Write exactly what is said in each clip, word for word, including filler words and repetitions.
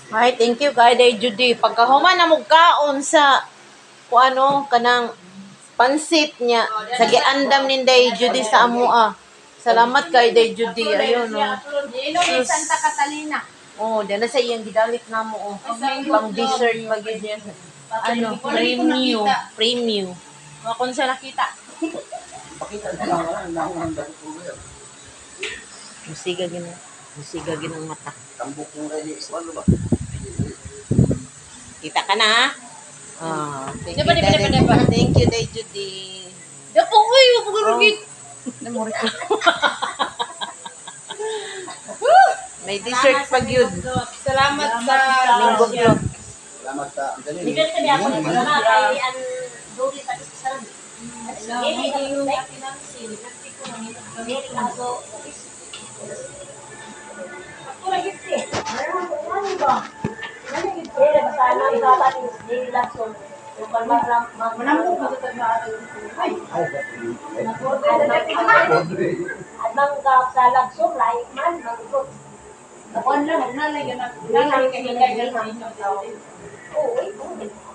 Ay, thank you kay Day Judy. Pagkahuman na mo kaon sa kung ano kanang pansit niya sa giandam ni Day Judy sa amua. Salamat kay Day Judy. Ayun oh. Inom ni Santa Catalina. Oh, dala sa iyang gidalit na mo oh. Pang dessert magid niya. Ano, premium, premium. Mga kung sa nakita. Pakita na lang wala na ang handa ko. Musiga gina. Musiga ginang mata. Tambok ng ready ano ba? Kita ka na? Ah, thank you, Diba, diba, Day- diba, diba? thank you, Day Judy. Dapo ko yung pagkakit. Namuri ko. May dessert pag yun. Salamat sa Linggo yun. Salamat sa ang galing. Bigyan ka niya ako ng mga kay ang dogi sa isasan. Sige, yung pinansin, kasi ko nang ito. Hindi kaso, ako lagi siya. Ano ba? Ano yung pera? Basta ano yung kata ni David Lacson. Yung kalma lang. Manamok ka sa tagmaan. Ay! At mang sa Lacson, laik man, mangkot. Ako lang, ano lang yun. Nalay ka hingay sa inyong tao. Oo, eh, oo.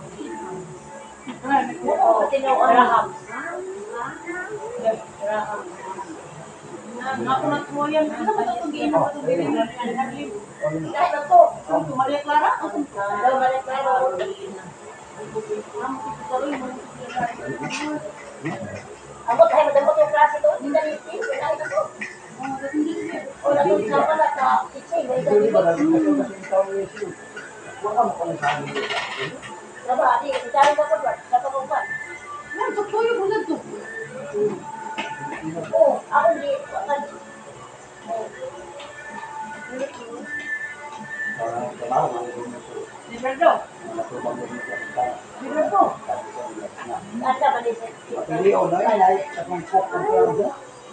Oo, tinuon Raham. Raham. Ako na po yan. Ano ba ito? Gino ba ito? Kahit na to. Maria Clara? Daw balik na ako. Ako tayo madamot yung klase to. Hindi na litin. Kahit na to. O, natuloy na pala sa kitchen. May Hindi ba gabi. lang ito kasi ikaw yung issue. Wala mo kung saan. Diba, di, isarin ko po. Sa pagkupan. Yan, sakto yung bulan to. Oo, ako di. Oo. Parang trabaho ang gusto ko. Liberdo. Natubang mo sa Liberdo. Asa ba di sa Pili o na yan ay sa kung pop ang klaro.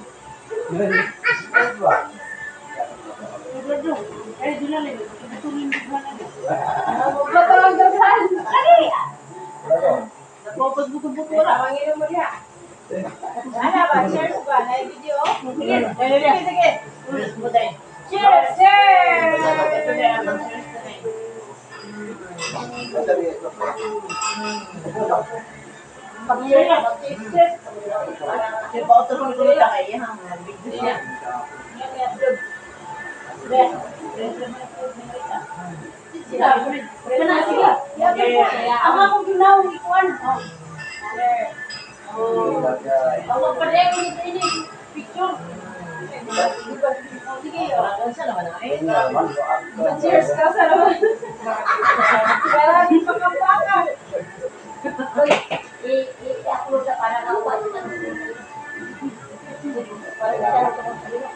Liberdo. Eh, di na lang. Natulin mo na lang. Ba parang gagawin? Ay! Napapagbuto-buto na. Tawagin mo niya. Ano ba? Share ko ba? Na video? Sige. Sige, sige. Cheers! Cheers! Pag-share na, pag-share. Di ba ito rin ulit ang kaya? Video niya. Kana sige. Ang akong ginaw ikuan. Oh. Ako pa rin ko dito ini picture. Sige, oh. Saan naman na? Cheers ka sa naman. Para di pa kapakan. Uy, i-upload na para na uwan. Para na lang sa mga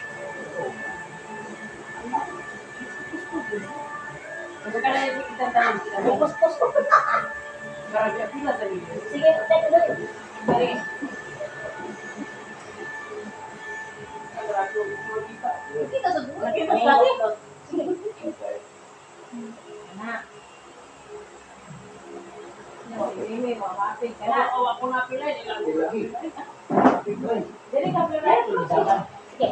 Ano ka na yung kita tayo? Pupus-pus ko. Marami ka pila sa video. Sige, tayo doon. Dari. Kita sa buwan. Nakita Kita sa sa video. Anak. Hindi, mamapin ka na. O, ako na pila. Dili ka pala. Sige.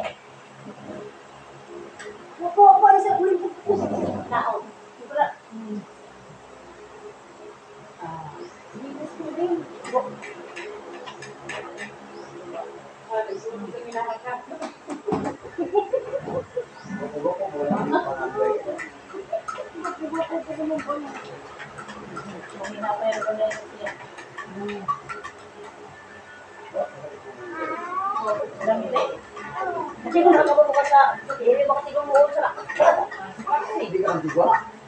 Ako, ako, isa ulit pupus. Tao. Wala. Bilis ko rin. Kasi kung nakabubukas sa hindi mo kasi gumuhol sa Hindi ka ang tigwa.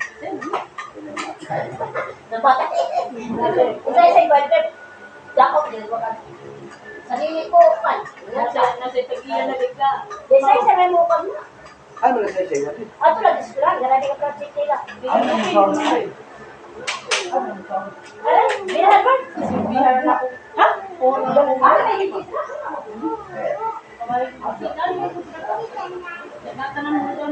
nabata. Isa-isa yung bad trip. Dakot din ko ka. Sarili ko, pan. Nasa, nasa tagilan na bigla. Isa-isa may mukha mo. Ay, mo na siya siya. Ato lang, diskulan. Gara di ka project nila. Ano ang sound na eh? Ay, binahan ba? Bihar na ako. Ha? Ah, may higit na. Natanan mo doon.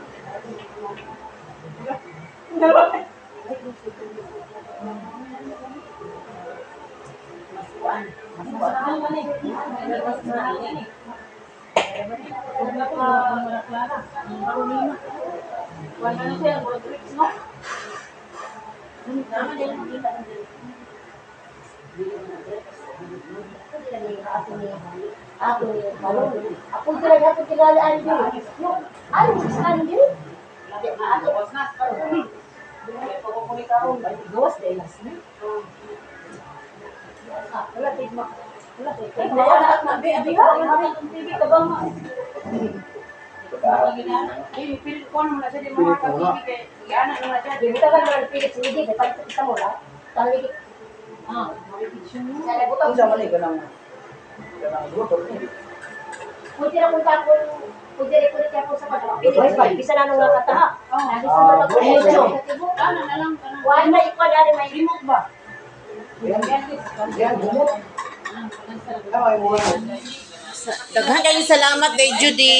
Masahal man eh. Masahal yan eh. Huwag na pa, wala Clara. Marunong na. Wala na siya, wala tricks, no? Nama dia nakita ng dito. Ako nila ni ako ni ako ni balon. Ako sila dapat tigalaan din. Yung ano sa kanin din? Ako was na ako. Kaya pag kukulit ako, gawas dahil nas na. Wala tigma. Wala tigma. Wala na baby ha. Baby ka bang eh, pilit ko naman na siya, di mo makakabibig eh. Iyanan naman siya. Di mo tagal naman pilit sa hindi, dapat kita mo lang. Taligit. Ah, maligit siya mo. Sa nabutang. Kung sa mali ka nang kanang grupo ni. Pwede na kung tapon, pwede rin kulit ako sa pagkakas. Pilit ba? Bisa na nung nakata ha. Nandito sa mga pagkakas. Ano na lang. Wala na ikaw na rin may remote ba? Yan, yan, gumot. Tama yung mga. Daghan kayong salamat kay Judy.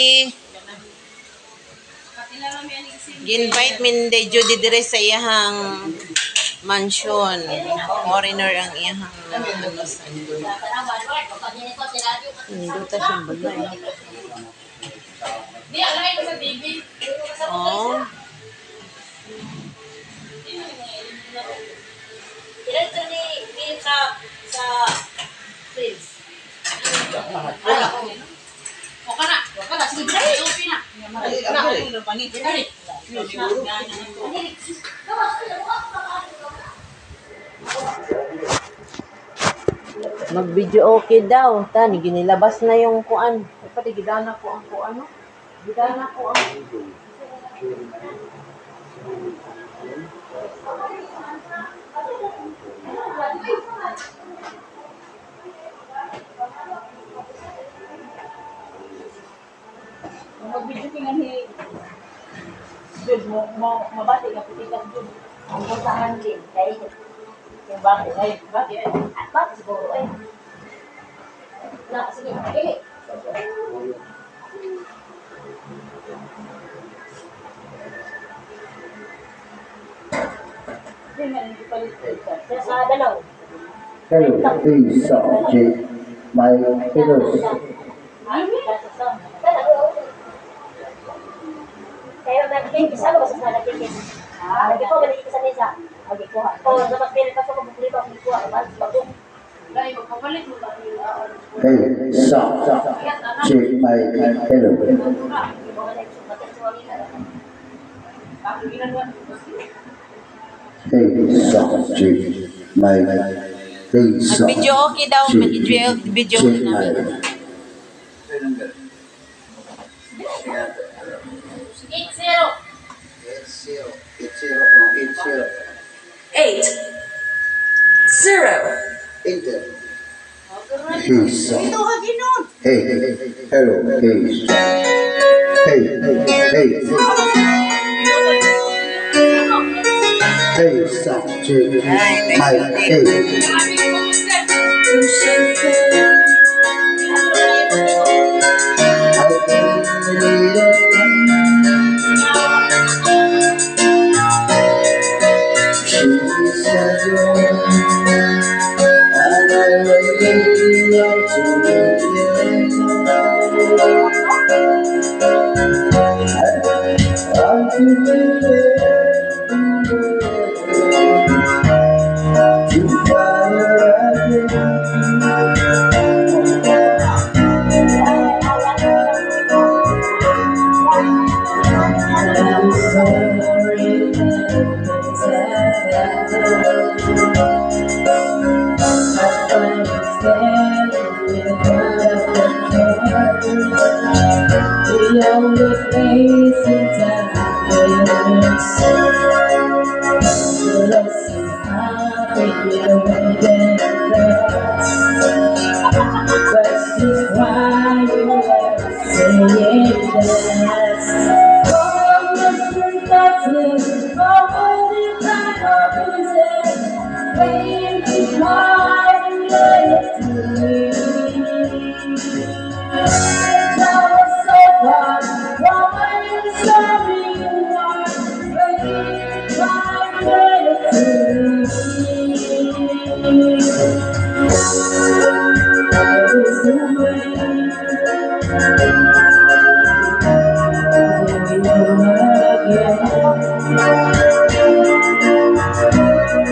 Gi-invite min day Judy dire sa iyahang mansion. Foreigner ang iyahang ano sa Hinduta siyang balay. Di, alay ko sa T V. Oh. Ilan ito ni Philip sa sa Prince? O ka na, o ka na, sige, bilay, okay na. Mag-video okay daw. Tani, ginilabas na yung kuan. Pati gidana ko ang kuan. No? Gidana ko ang... Mag-video ko nga ni Jud, mo mo mabati ka pitikan Jud. Ang usahan din, kaya yung bakit, Ay, bakit? at bakit siguro eh. Na, sige, pili. Hindi man hindi palit sa Sa sa dalaw. Hello, please subject my fingers. Kaya nag-cake, isa mo sa nag-cake. Ah, lagi ko ganito sa mesa. Lagi ko ha. Oh, dapat pili pa sa kabukli pa ko ha. Mas bago. Dahil magpapalit mo ba? Hey, subject my hello. Bakit ginagawa? Hey, subject my face. Mag-video okay daw. Mag-video video Check na. my eight zero. eight zero, eight zero, eight zero. Eight zero. Enter. Hey, sub. Hey, hello, hey. Hey, hey. Hey, subject my hey. The only places I so let's see how we get away That's just why you never say yes. Oh, listen, that's it. Oh, the time of music. Waiting to try and let it to me. Yeah.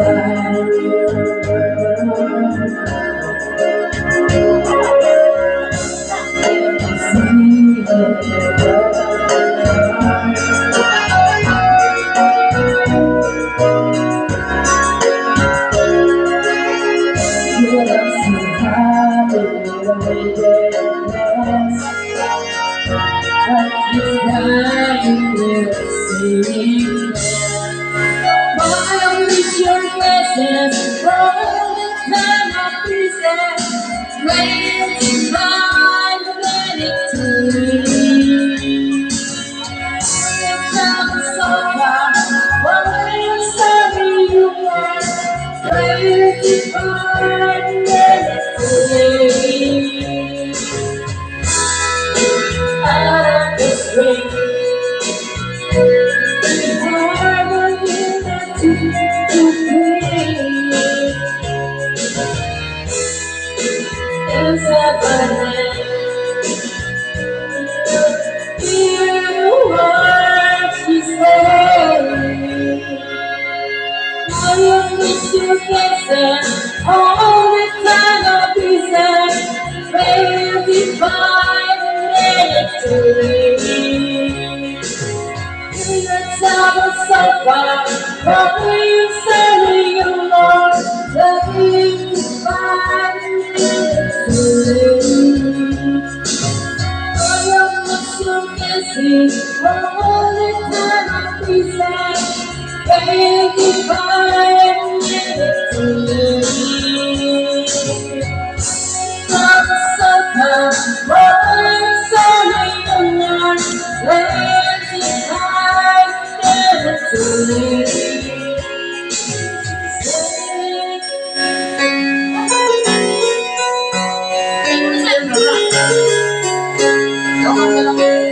All the time I'll be sad, prayer divine victory. In the time of suffer, probably you serving you, Lord, prayer divine victory. For your mercy, all the time I'll be sad, prayer divine victory. Thank you.